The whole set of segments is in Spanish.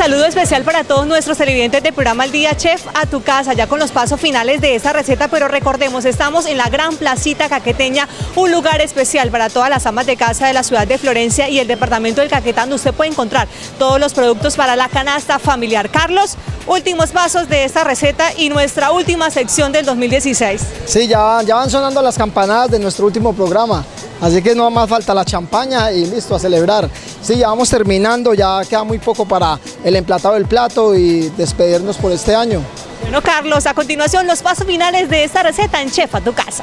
saludo especial para todos nuestros televidentes del programa Al Día Chef a tu casa, ya con los pasos finales de esta receta, pero recordemos, estamos en la Gran Placita Caqueteña, un lugar especial para todas las amas de casa de la ciudad de Florencia y el departamento del Caquetá, donde usted puede encontrar todos los productos para la canasta familiar. Carlos, últimos pasos de esta receta y nuestra última sección del 2016. Sí, ya van sonando las campanadas de nuestro último programa. Así que no más falta la champaña y listo, a celebrar. Sí, ya vamos terminando, ya queda muy poco para el emplatado del plato y despedirnos por este año. Bueno, Carlos, a continuación los pasos finales de esta receta en Chef a tu casa.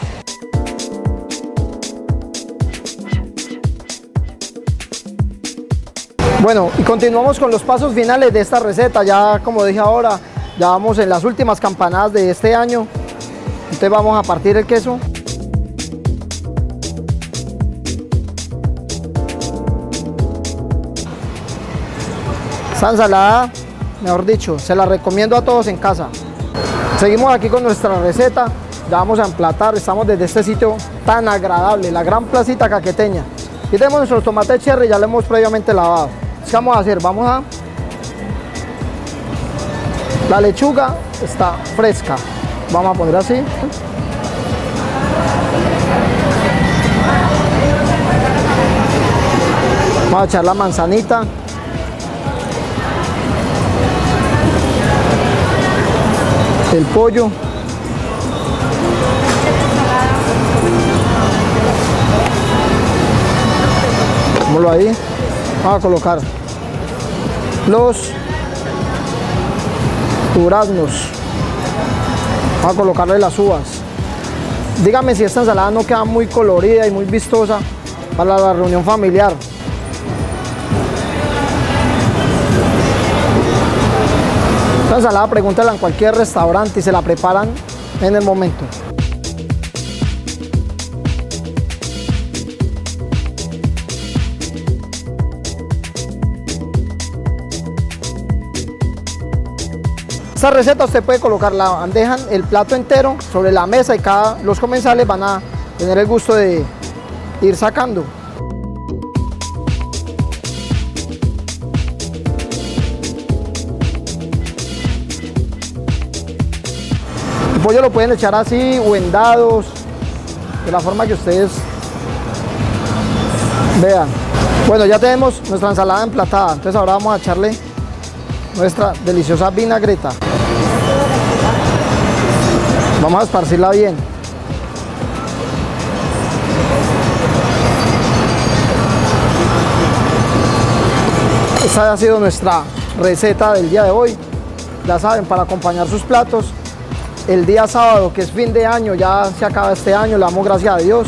Bueno, y continuamos con los pasos finales de esta receta. Ya, como dije ahora, ya vamos en las últimas campanadas de este año. Entonces vamos a partir el queso. Esta ensalada, mejor dicho, se la recomiendo a todos en casa. Seguimos aquí con nuestra receta, ya vamos a emplatar, estamos desde este sitio tan agradable, la Gran Placita Caqueteña. Aquí tenemos nuestros tomates cherry, ya lo hemos previamente lavado. ¿Qué vamos a hacer? La lechuga está fresca, vamos a poner así. Vamos a echar la manzanita. El pollo, pongámoslo ahí. Vamos a colocar los duraznos, vamos a colocarle las uvas. Dígame si esta ensalada no queda muy colorida y muy vistosa para la reunión familiar. Esta ensalada pregúntala en cualquier restaurante y se la preparan en el momento. Esta receta usted puede colocar la bandeja, el plato entero sobre la mesa y los comensales van a tener el gusto de ir sacando. El pollo lo pueden echar así o en dados, de la forma que ustedes vean. Bueno, ya tenemos nuestra ensalada emplatada, entonces ahora vamos a echarle nuestra deliciosa vinagreta. Vamos a esparcirla bien. Esta ha sido nuestra receta del día de hoy. Ya saben, para acompañar sus platos, el día sábado, que es fin de año, ya se acaba este año, le damos gracias a Dios.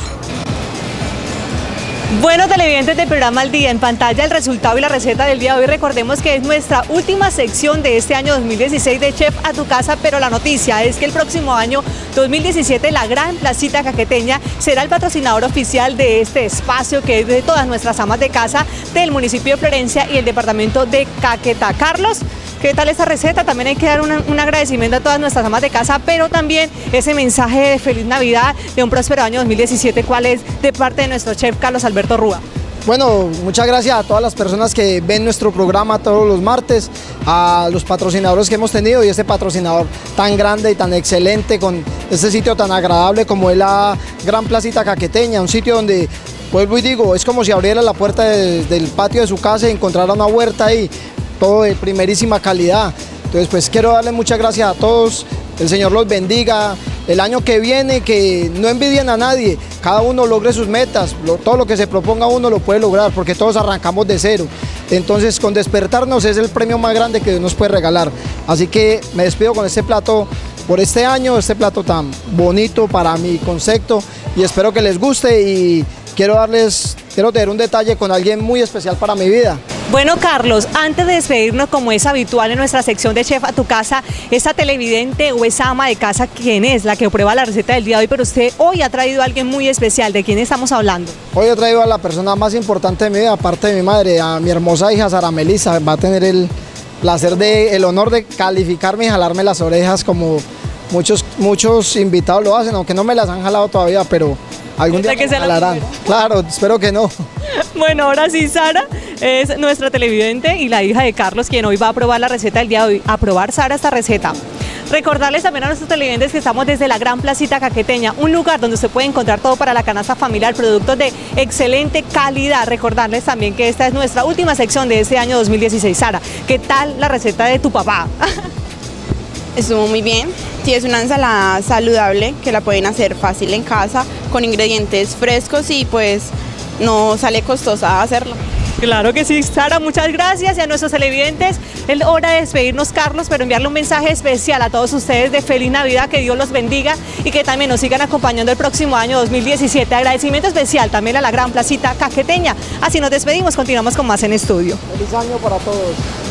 Bueno, televidentes del programa Al Día, en pantalla el resultado y la receta del día de hoy. Recordemos que es nuestra última sección de este año 2016 de Chef a tu casa, pero la noticia es que el próximo año 2017 la Gran Placita Caqueteña será el patrocinador oficial de este espacio, que es de todas nuestras amas de casa del municipio de Florencia y el departamento de Caquetá. Carlos, ¿qué tal esta receta? También hay que dar un agradecimiento a todas nuestras amas de casa, pero también ese mensaje de feliz Navidad, de un próspero año 2017, ¿cuál es de parte de nuestro chef Carlos Alberto Rúa? Bueno, muchas gracias a todas las personas que ven nuestro programa todos los martes, a los patrocinadores que hemos tenido y este patrocinador tan grande y tan excelente con este sitio tan agradable como es la Gran Placita Caqueteña, un sitio donde, vuelvo y digo, es como si abriera la puerta del patio de su casa y encontrara una huerta ahí, todo de primerísima calidad. Entonces pues quiero darle muchas gracias a todos, el Señor los bendiga, el año que viene que no envidien a nadie, cada uno logre sus metas, todo lo que se proponga uno lo puede lograr porque todos arrancamos de cero. Entonces con despertarnos es el premio más grande que Dios nos puede regalar. Así que me despido con este plato por este año, este plato tan bonito para mi concepto y espero que les guste y quiero tener un detalle con alguien muy especial para mi vida. Bueno, Carlos, antes de despedirnos, como es habitual en nuestra sección de Chef a tu casa, esa televidente o esa ama de casa, ¿quién es la que prueba la receta del día de hoy? Pero usted hoy ha traído a alguien muy especial. ¿De quién estamos hablando? Hoy he traído a la persona más importante de mi vida, aparte de mi madre, a mi hermosa hija Sara Melissa. Va a tener el honor de calificarme y jalarme las orejas como muchos invitados lo hacen, aunque no me las han jalado todavía, pero algún día me jalarán. Claro, espero que no. Bueno, ahora sí, Sara, es nuestra televidente y la hija de Carlos, quien hoy va a probar la receta del día de hoy. A probar, Sara, esta receta. Recordarles también a nuestros televidentes que estamos desde la Gran Placita Caqueteña, un lugar donde usted puede encontrar todo para la canasta familiar, productos de excelente calidad. Recordarles también que esta es nuestra última sección de este año 2016. Sara, ¿qué tal la receta de tu papá? Estuvo muy bien. Sí, es una ensalada saludable que la pueden hacer fácil en casa, con ingredientes frescos y pues no sale costosa hacerlo. Claro que sí, Sara, muchas gracias. Y a nuestros televidentes, es hora de despedirnos, Carlos, pero enviarle un mensaje especial a todos ustedes de feliz Navidad, que Dios los bendiga y que también nos sigan acompañando el próximo año 2017. Agradecimiento especial también a la Gran Placita Caqueteña. Así nos despedimos, continuamos con más en estudio. Feliz año para todos.